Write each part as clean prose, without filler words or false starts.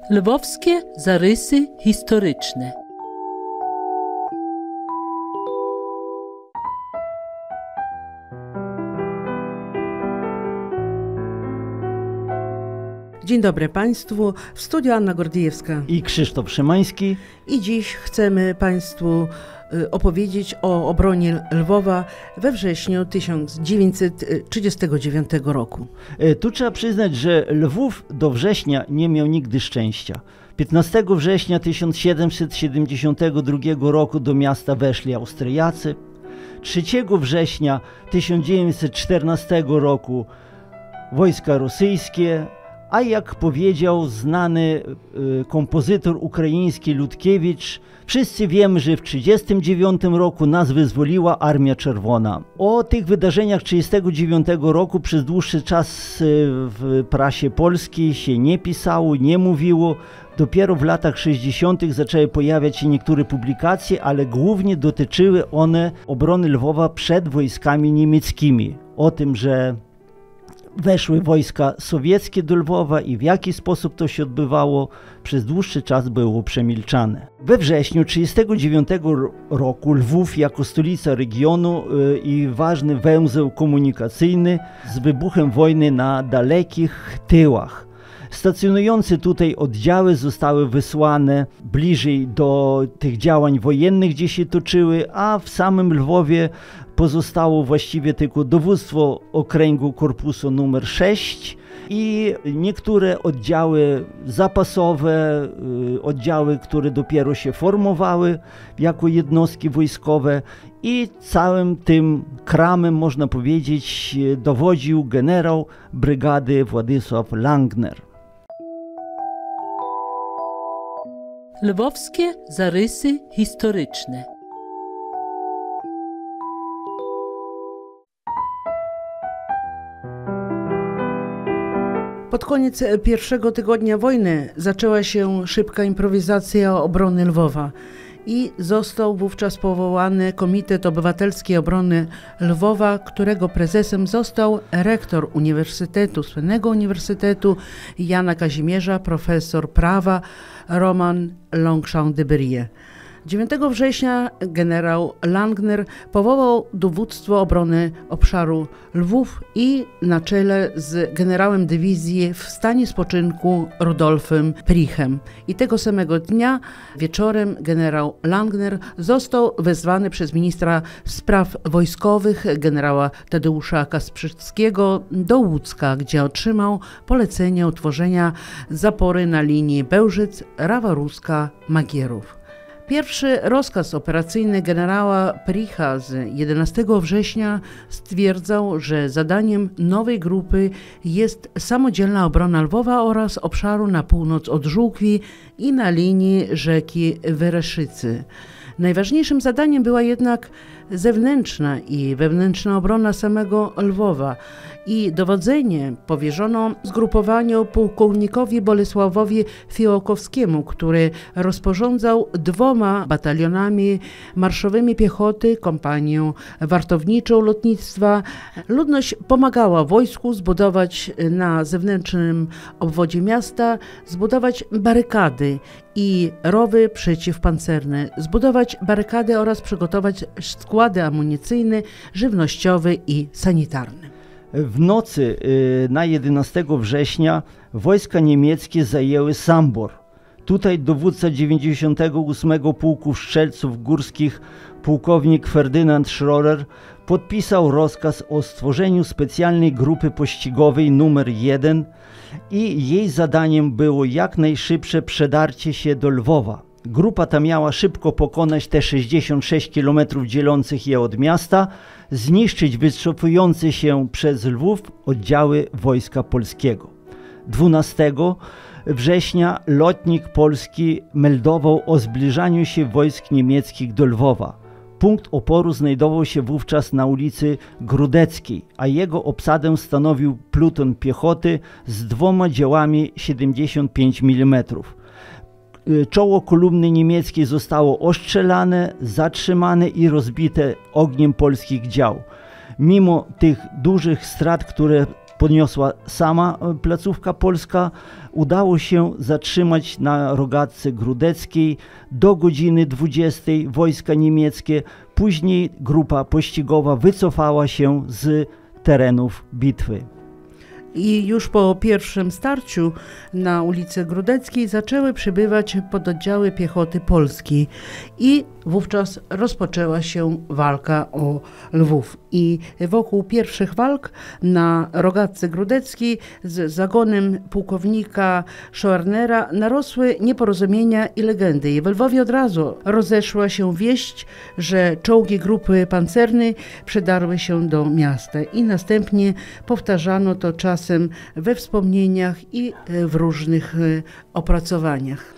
Lwowskie zarysy historyczne. Dzień dobry Państwu, w studiu Anna Gordiejewska i Krzysztof Szymański. I dziś chcemy Państwu opowiedzieć o obronie Lwowa we wrześniu 1939 roku. Tu trzeba przyznać, że Lwów do września nie miał nigdy szczęścia. 15 września 1772 roku do miasta weszli Austriacy. 3 września 1914 roku wojska rosyjskie, a jak powiedział znany kompozytor ukraiński Ludkiewicz, wszyscy wiemy, że w 1939 roku nas wyzwoliła Armia Czerwona. O tych wydarzeniach 1939 roku przez dłuższy czas w prasie polskiej się nie pisało, nie mówiło. Dopiero w latach 60. zaczęły pojawiać się niektóre publikacje, ale głównie dotyczyły one obrony Lwowa przed wojskami niemieckimi. O tym, że weszły wojska sowieckie do Lwowa i w jaki sposób to się odbywało, przez dłuższy czas było przemilczane. We wrześniu 1939 roku Lwów jako stolica regionu i ważny węzeł komunikacyjny z wybuchem wojny na dalekich tyłach. Stacjonujące tutaj oddziały zostały wysłane bliżej do tych działań wojennych, gdzie się toczyły, a w samym Lwowie pozostało właściwie tylko dowództwo okręgu korpusu nr 6 i niektóre oddziały zapasowe, oddziały, które dopiero się formowały jako jednostki wojskowe, i całym tym kramem, można powiedzieć, dowodził generał brygady Władysław Langner. Lwowskie zarysy historyczne. Pod koniec pierwszego tygodnia wojny zaczęła się szybka improwizacja obrony Lwowa i został wówczas powołany Komitet Obywatelskiej Obrony Lwowa, którego prezesem został rektor Uniwersytetu, słynnego Uniwersytetu Jana Kazimierza, profesor prawa Roman Longchamp de Brie. 9 września generał Langner powołał dowództwo obrony obszaru Lwów i na czele z generałem dywizji w stanie spoczynku Rudolfem Prichem. I tego samego dnia wieczorem generał Langner został wezwany przez ministra spraw wojskowych generała Tadeusza Kasprzyckiego do Łódzka, gdzie otrzymał polecenie utworzenia zapory na linii Bełżyc-Rawa-Ruska-Magierów. Pierwszy rozkaz operacyjny generała Pricha z 11 września stwierdzał, że zadaniem nowej grupy jest samodzielna obrona Lwowa oraz obszaru na północ od Żółkwi i na linii rzeki Wereszycy. Najważniejszym zadaniem była jednak zewnętrzna i wewnętrzna obrona samego Lwowa i dowodzenie powierzono zgrupowaniu pułkownikowi Bolesławowi Fiłkowskiemu, który rozporządzał 2 batalionami marszowymi piechoty, kompanią wartowniczą lotnictwa. Ludność pomagała wojsku zbudować na zewnętrznym obwodzie miasta, zbudować barykady i rowy przeciwpancerne, zbudować barykady oraz przygotować składy amunicyjne, żywnościowe i sanitarne. W nocy na 11 września wojska niemieckie zajęły Sambor. Tutaj dowódca 98 Pułku Strzelców Górskich, pułkownik Ferdynand Schroeder, podpisał rozkaz o stworzeniu specjalnej grupy pościgowej nr 1 i jej zadaniem było jak najszybsze przedarcie się do Lwowa. Grupa ta miała szybko pokonać te 66 km dzielących je od miasta, zniszczyć wycofujące się przez Lwów oddziały Wojska Polskiego. 12 września lotnik polski meldował o zbliżaniu się wojsk niemieckich do Lwowa. Punkt oporu znajdował się wówczas na ulicy Grudeckiej, a jego obsadę stanowił pluton piechoty z 2 działami 75 mm. Czoło kolumny niemieckiej zostało ostrzelane, zatrzymane i rozbite ogniem polskich dział. Mimo tych dużych strat, które podniosła sama placówka polska, udało się zatrzymać na rogatce grudeckiej do godziny 20 wojska niemieckie. Później grupa pościgowa wycofała się z terenów bitwy. I już po pierwszym starciu na ulicy Grudeckiej zaczęły przybywać pododdziały piechoty polskiej i wówczas rozpoczęła się walka o Lwów. I wokół pierwszych walk na rogatce grudeckiej z zagonem pułkownika Schornera narosły nieporozumienia i legendy. I w Lwowie od razu rozeszła się wieść, że czołgi grupy pancernej przedarły się do miasta i następnie powtarzano to czasem we wspomnieniach i w różnych opracowaniach.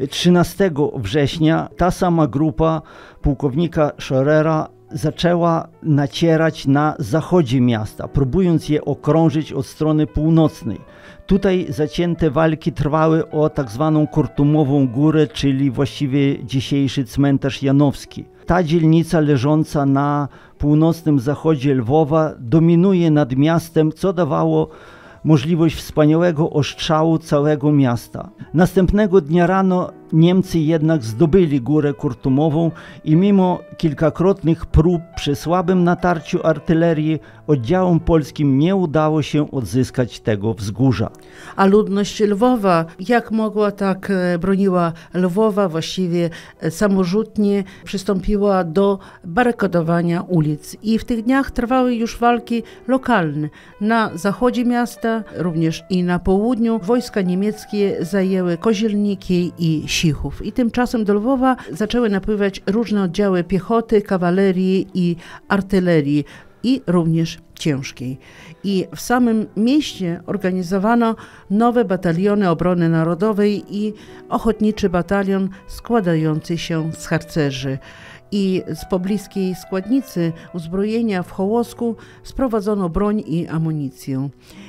13 września ta sama grupa pułkownika Schornera zaczęła nacierać na zachodzie miasta, próbując je okrążyć od strony północnej. Tutaj zacięte walki trwały o tak zwaną Kortumową Górę, czyli właściwie dzisiejszy cmentarz janowski. Ta dzielnica leżąca na północnym zachodzie Lwowa dominuje nad miastem, co dawało możliwość wspaniałego ostrzału całego miasta. Następnego dnia rano Niemcy jednak zdobyli Górę Kortumową i mimo kilkakrotnych prób przy słabym natarciu artylerii oddziałom polskim nie udało się odzyskać tego wzgórza. A ludność Lwowa, jak mogła, tak broniła Lwowa, właściwie samorzutnie przystąpiła do barykadowania ulic. I w tych dniach trwały już walki lokalne. Na zachodzie miasta, również i na południu, wojska niemieckie zajęły Kozielniki i Sichów. I tymczasem do Lwowa zaczęły napływać różne oddziały piechoty, kawalerii i artylerii, i również ciężkiej. I w samym mieście organizowano nowe bataliony obrony narodowej i ochotniczy batalion składający się z harcerzy. I z pobliskiej składnicy uzbrojenia w Hołosku sprowadzono broń i amunicję.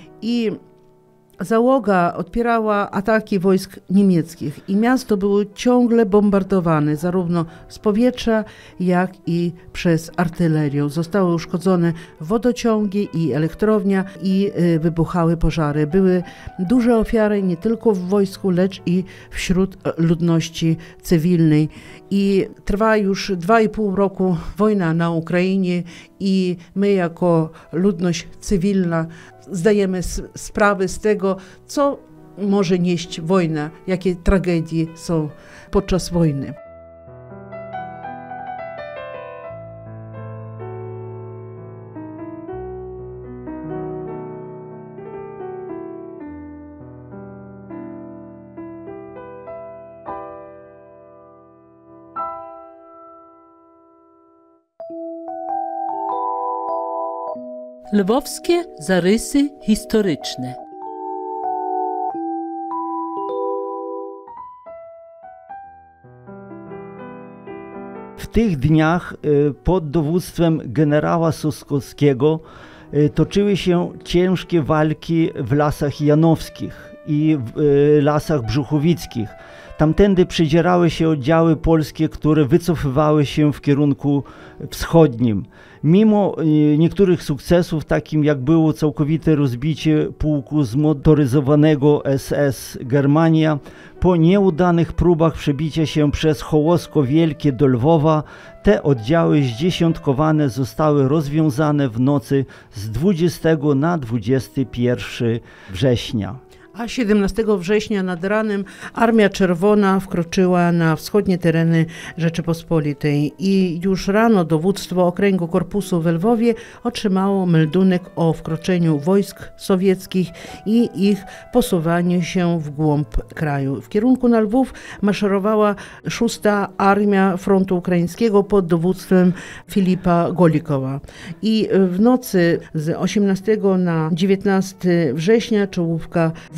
I załoga odpierała ataki wojsk niemieckich i miasto było ciągle bombardowane zarówno z powietrza, jak i przez artylerię. Zostały uszkodzone wodociągi i elektrownia i wybuchały pożary. Były duże ofiary nie tylko w wojsku, lecz i wśród ludności cywilnej. I trwa już 2,5 roku wojna na Ukrainie i my jako ludność cywilna zdajemy sprawę z tego, co może nieść wojna, jakie tragedie są podczas wojny. Lwowskie zarysy historyczne. W tych dniach pod dowództwem generała Soskowskiego toczyły się ciężkie walki w Lasach Janowskich i w Lasach Brzuchowickich. Tamtędy przedzierały się oddziały polskie, które wycofywały się w kierunku wschodnim. Mimo niektórych sukcesów, takim jak było całkowite rozbicie pułku zmotoryzowanego SS Germania, po nieudanych próbach przebicia się przez Hołosko Wielkie do Lwowa, te oddziały zdziesiątkowane zostały rozwiązane w nocy z 20 na 21 września. A 17 września nad ranem Armia Czerwona wkroczyła na wschodnie tereny Rzeczypospolitej i już rano dowództwo Okręgu Korpusu w Lwowie otrzymało meldunek o wkroczeniu wojsk sowieckich i ich posuwaniu się w głąb kraju. W kierunku na Lwów maszerowała 6. Armia Frontu Ukraińskiego pod dowództwem Filipa Golikowa. I w nocy z 18 na 19 września czołówka wojsk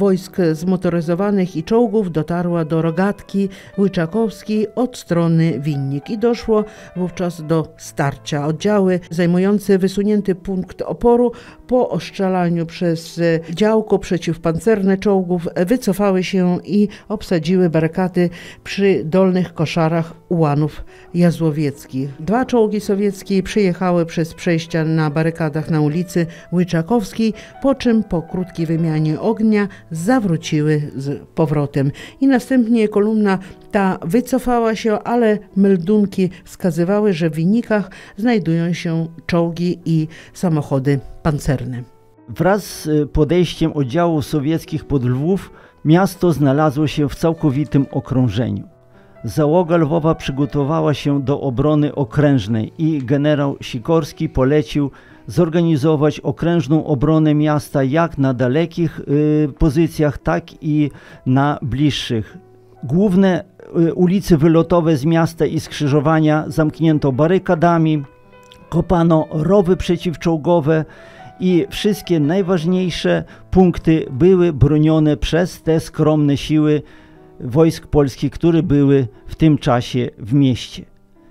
wojsk zmotoryzowanych i czołgów dotarła do Rogatki Łyczakowskiej od strony Winnik i doszło wówczas do starcia. Oddziały zajmujące wysunięty punkt oporu po ostrzelaniu przez działko przeciwpancerne czołgów wycofały się i obsadziły barykady przy Dolnych Koszarach ułanów jazłowieckich. 2 czołgi sowieckie przyjechały przez przejścia na barykadach na ulicy Łyczakowskiej, po czym po krótkiej wymianie ognia zawróciły z powrotem. I następnie kolumna ta wycofała się, ale meldunki wskazywały, że w Winnikach znajdują się czołgi i samochody pancerne. Wraz z podejściem oddziałów sowieckich pod Lwów miasto znalazło się w całkowitym okrążeniu. Załoga Lwowa przygotowała się do obrony okrężnej i generał Sikorski polecił zorganizować okrężną obronę miasta jak na dalekich pozycjach, tak i na bliższych. Główne ulice wylotowe z miasta i skrzyżowania zamknięto barykadami, kopano rowy przeciwczołgowe i wszystkie najważniejsze punkty były bronione przez te skromne siły wojsk polskich, które były w tym czasie w mieście.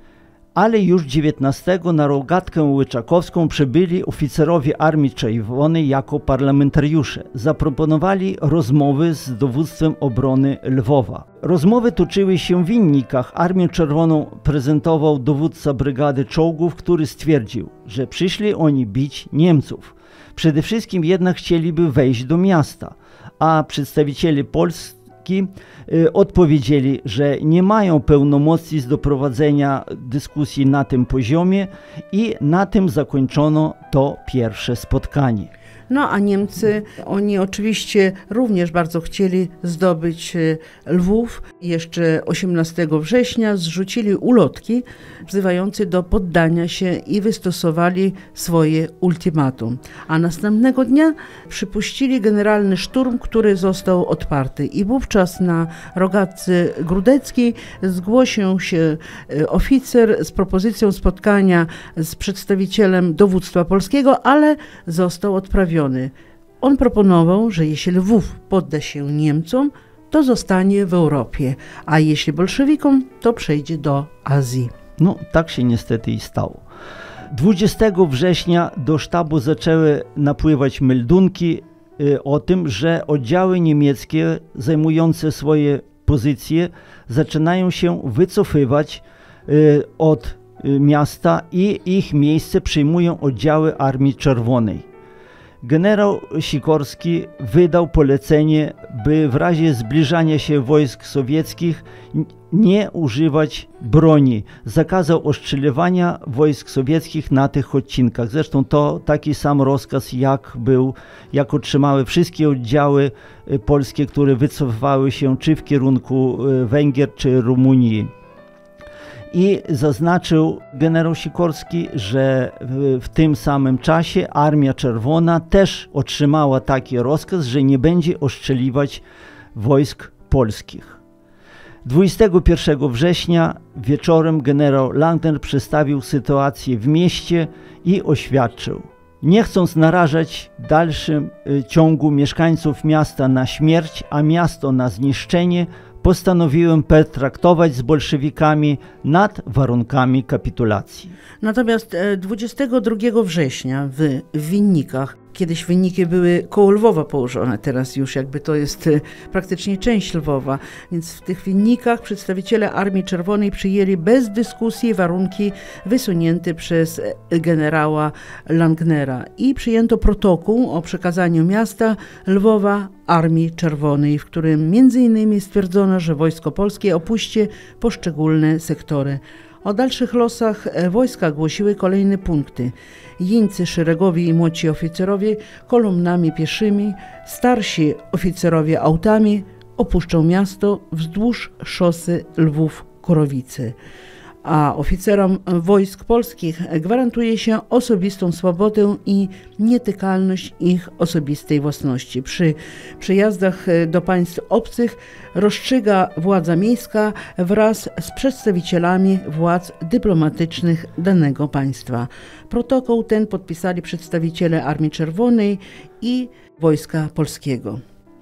Ale już 19 na Rogatkę Łyczakowską przybyli oficerowie Armii Czerwonej jako parlamentariusze. Zaproponowali rozmowy z dowództwem obrony Lwowa. Rozmowy toczyły się w Winnikach. Armię Czerwoną prezentował dowódca brygady czołgów, który stwierdził, że przyszli oni bić Niemców. Przede wszystkim jednak chcieliby wejść do miasta, a przedstawiciele Polski odpowiedzieli, że nie mają pełnomocnic do prowadzenia dyskusji na tym poziomie i na tym zakończono to pierwsze spotkanie. No a Niemcy, oni oczywiście również bardzo chcieli zdobyć Lwów. Jeszcze 18 września zrzucili ulotki wzywające do poddania się i wystosowali swoje ultimatum. A następnego dnia przypuścili generalny szturm, który został odparty. I wówczas na Rogatce Grudeckiej zgłosił się oficer z propozycją spotkania z przedstawicielem dowództwa polskiego, ale został odprawiony. On proponował, że jeśli Lwów podda się Niemcom, to zostanie w Europie, a jeśli bolszewikom, to przejdzie do Azji. No, tak się niestety i stało. 20 września do sztabu zaczęły napływać meldunki o tym, że oddziały niemieckie zajmujące swoje pozycje zaczynają się wycofywać od miasta i ich miejsce przyjmują oddziały Armii Czerwonej. Generał Sikorski wydał polecenie, by w razie zbliżania się wojsk sowieckich nie używać broni. Zakazał ostrzeliwania wojsk sowieckich na tych odcinkach. Zresztą to taki sam rozkaz, jak otrzymały wszystkie oddziały polskie, które wycofywały się czy w kierunku Węgier, czy Rumunii. I zaznaczył generał Sikorski, że w tym samym czasie Armia Czerwona też otrzymała taki rozkaz, że nie będzie ostrzeliwać wojsk polskich. 21 września wieczorem generał Langner przedstawił sytuację w mieście i oświadczył: nie chcąc narażać w dalszym ciągu mieszkańców miasta na śmierć, a miasto na zniszczenie, postanowiłem pertraktować z bolszewikami nad warunkami kapitulacji. Natomiast 22 września w Winnikach, kiedyś Winniki były koło Lwowa położone, teraz już jakby to jest praktycznie część Lwowa, więc w tych Winnikach przedstawiciele Armii Czerwonej przyjęli bez dyskusji warunki wysunięte przez generała Langnera i przyjęto protokół o przekazaniu miasta Lwowa Armii Czerwonej, w którym m.in. stwierdzono, że wojsko polskie opuści poszczególne sektory. O dalszych losach wojska głosiły kolejne punkty. Jeńcy szeregowi i młodsi oficerowie kolumnami pieszymi, starsi oficerowie autami opuszczą miasto wzdłuż szosy Lwów-Korowice. A oficerom wojsk polskich gwarantuje się osobistą swobodę i nietykalność ich osobistej własności. Przy przyjazdach do państw obcych rozstrzyga władza miejska wraz z przedstawicielami władz dyplomatycznych danego państwa. Protokół ten podpisali przedstawiciele Armii Czerwonej i Wojska Polskiego.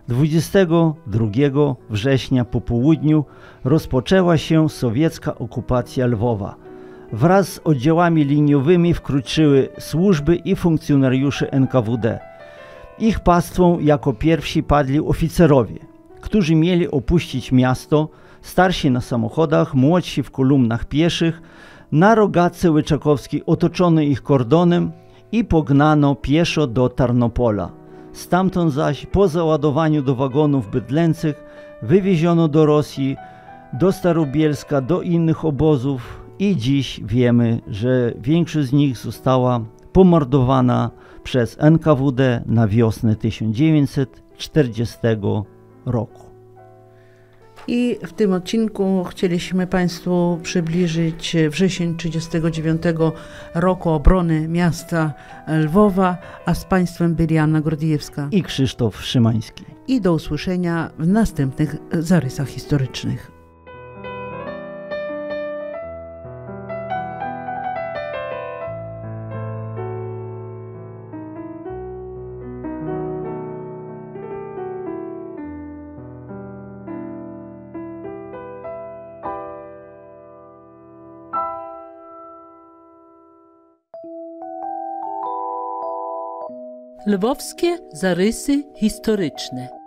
22 września po południu rozpoczęła się sowiecka okupacja Lwowa. Wraz z oddziałami liniowymi wkroczyły służby i funkcjonariusze NKWD. Ich pastwą jako pierwsi padli oficerowie, którzy mieli opuścić miasto, starsi na samochodach, młodsi w kolumnach pieszych. Na rogatce Łyczakowskiej otoczono ich kordonem i pognano pieszo do Tarnopola. Stamtąd zaś po załadowaniu do wagonów bydlęcych wywieziono do Rosji, do Starobielska, do innych obozów i dziś wiemy, że większość z nich została pomordowana przez NKWD na wiosnę 1940 roku. I w tym odcinku chcieliśmy Państwu przybliżyć wrzesień 1939 roku obrony miasta Lwowa, a z Państwem byli Anna Gordijewska I Krzysztof Szymański. I do usłyszenia w następnych zarysach historycznych. Lwowskie zarysy historyczne.